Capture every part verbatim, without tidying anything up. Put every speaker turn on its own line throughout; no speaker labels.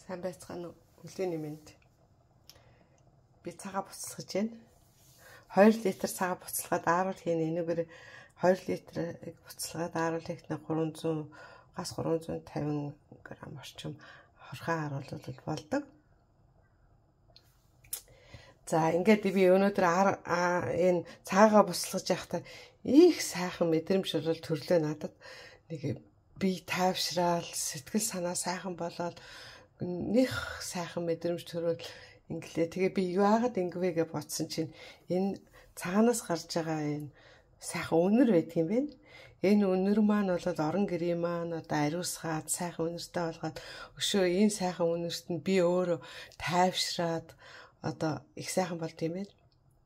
Сайн байцгаана уу? Өглөөний мэнд. Би цагаа буцалгаж байна. хоёр литр цагаа буцалгаад ааруул хийн энэгээр хоёр литр буцалгаад ааруул хийхнээ гурван зуун гас гурван зуун тавин грамм орчим хорхоо харуулбал болдог. За ингээд би өнөөдөр энэ цагаагаа буцалгаж явахдаа их сайхан мэдрэмж бол төрлөө надад. Нэг би тайвшраал, сэтгэл санаа сайхан болоод нэх сайхан мэдрэмж төрөөл инглээ. Тэгээ би яагаад ингэвэ гэж бодсон чинь энэ цагаанаас гарч байгаа энэ сайхан үнэр байдаг юм байна. Энэ үнэр маань бол орон гэрийн маань одоо ариусгаад сайхан үнэртэй болгоод өшөө энэ сайхан үнэрт нь би өөрөө тайвшраад одоо их сайхан болд юм байна.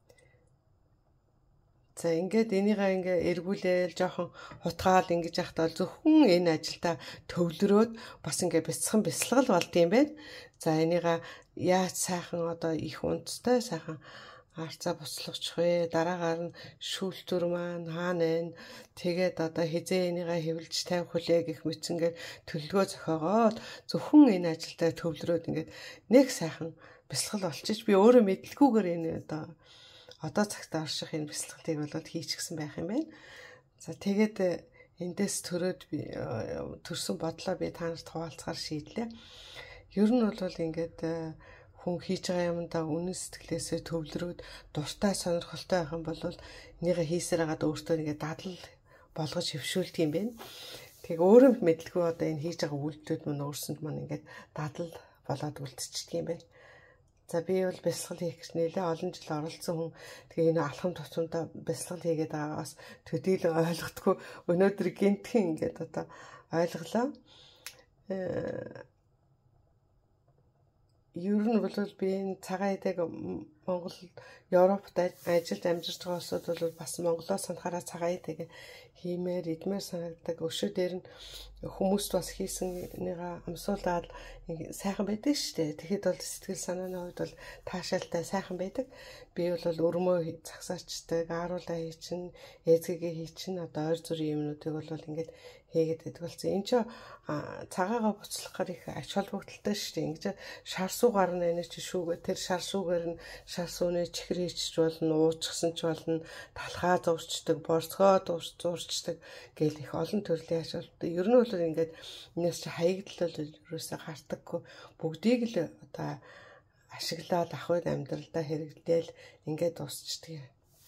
За ингээд энийгээ ингээ эргүүлээл жоохон хутгаал ингэж яхтаа зөвхөн энэ ажилдаа төвлөрөөд бас ингээ бяцхан бясалгал болд юм байна. За энийгээ яаж сайхан одоо их унттай сайхан арцаа буцлагчих вэ? Дараагаар нь шүүлтүр маань хаана байна? Тэгээд одоо хизээ энийгээ хэвлж тавих хүлээ гэх мэтсэнгээр төлөвлөгөө зохиогоод зөвхөн энэ ажилдаа төвлөрөөд ингээд нэг сайхан бясалгал болчих. Би өөрөө мэдлгүйгээр энэ одоо одоо цагт орших энэ бясалгалыг болоод хийчихсэн байх юм байна. За тэгээд эндээс төрөөд би төрсөн бодлоо би та нарт хуваалцахаар шийдлээ. Ер нь бол ингээд хүн хийж байгаа юмдаа үнэн сэтгэлээсээ төвлөрөөд дуртай сонирхолтой байх юм бол энийгээ хийсээр хагаад өөртөө ингээд дадал болгож хөвшүүлдэг юм байна. Тэг өөрөө мэдлгүй одоо энэ хийж байгаа үйлдэлүүд мань өөрсөнд маань ингээд дадал болоод үлдчихдэг юм байна. За би бол бясалгал хийх гэж нэлээ олон жил оролцсон хүн. Тэгээ энэ алхам тутамдаа бясалгал хийгээд байгаагаас төдийлөн ойлгохгүй өнөөдөр гинтхэн ингээд одоо ойлголоо. Ер нь бол би энэ цагаан эдэг Монгол, Европт ажилд амьдарч байгаа улсууд бол бас Монголоос санахаараа цагаан эдэг хиймээр, идмээр санагддаг. Өшөө дээр нь хүмүүст бас хийсэн нэга амсуулаад сайхан байдаг шүү дээ. Тэгэхэд бол сэтгэл санааны хувьд бол таашаалтай сайхан байдаг. Би бол өрмөө загсаачдаг, ааруулаа хийчин, эзэгээ хийчин, одоо ойр зүрийн юмнуудыг бол ингээд хийгээд байдаг болсон. Энд чинь цагаагаа буцлахаар их ач холбогдолтой шүү дээ. Ингэж шар суу гарна энэ чи шүүгээ тэр шар суугаар нь шар сууны чихэр хийчих болно, уучсан ч болно, талхаа зурчдаг, борцгоо зурчдаг гэл их олон төрлийн ач холбогдол. Ер нь бол ингээд энэс чи хаягдлал ерөөсөө гартаггүй бүгдийг л одоо ашиглаад ахвад амьдралдаа хэрэглээл ингээд дуусчдаг.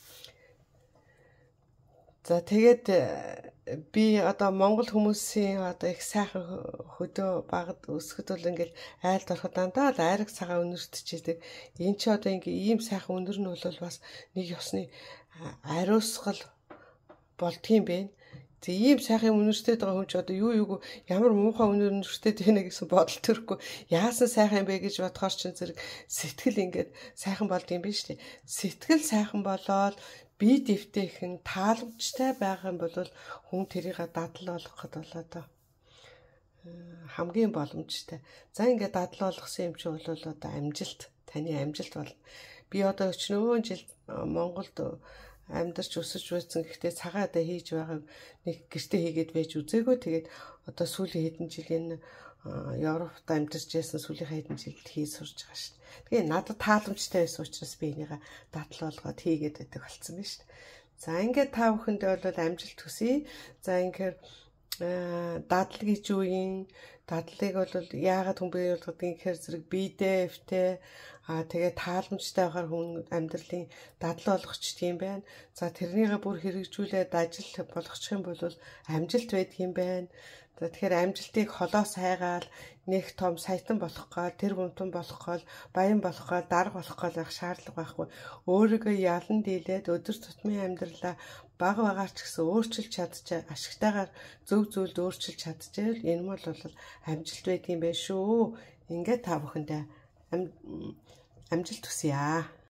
За тэгээд би одоо Монгол хүмүүсийн одоо их сайхан хөдөө багад өсгөд бол ингээл айлд ороход дандаа л айраг цагаан үнэртчихдээ энэ ч одоо ингээ ийм сайхан үнэр нь бол бас нэг ёсны ариусгал болдгийм бэ. Тэг ийм сайхан үнэртэй байгаа хүн ч одоо юу юу ямар муухай үнэр үнэртэй тэнэ гэсэн бодол төрөхгүй яасан сайхан юм бэ гэж бодохоор ч зэрэг сэтгэл ингээд сайхан болдгийм биш үү? Сэтгэл сайхан болоод бие дэвтэйхэн тааламжтай байх юм бол хүн тэрийг дадал болгоход бол одоо хамгийн боломжтой. За ингээд дадал болгосон юм чи бол одоо амжилт, таны амжилт бол би одоо өчнөө жил Монголд амьдарч өсөж байсан. Гэхдээ цагаа одоо хийж байгаа нэг гэртээ хийгээд байж үзээгүй. Тэгээд одоо сүүлийн хэдэн жил энэ Европт амьдарч байсан сүүлийн хэдэн жилд хийж сурж байгаа шүү дээ. Тэгээ надад тааламжтай байсан учраас би энийгээ дадал болгоод хийгээд байдаг болсон байна шүү дээ. За ингээд та бүхэндээ бол амжилт хүсье. За ингээд дадал гэж юу юм? Дадлыг бол яагаад хүн бий болгодгийг гэхээр зэрэг биедээ эвтэй аа тэгээ тааламжтай байхаар хүн амьдралын дадал болгочдөг юм байна. За тэрнийгээ бүр хэрэгжүүлээд ажил болгочих юм бол амжилт байдаг юм байна. За тэгэхээр амжилтыг холоос хайгаал нэг том саятан болох гал тэр гомтон болох гал баян болох гал дарга болох гал байх шаардлага байхгүй. Өөрийгөө ялан дийлээд өдөр тутмын амьдралаа бага багаар ч гэсэн өөрчилж чадчих, ашигтайгаар зөв зөвлөд өөрчилж чадчихвэл энэ бол амжилт байдаг юм байна шүү. Ингээд та бүхэндээ амжилт хүсье аа.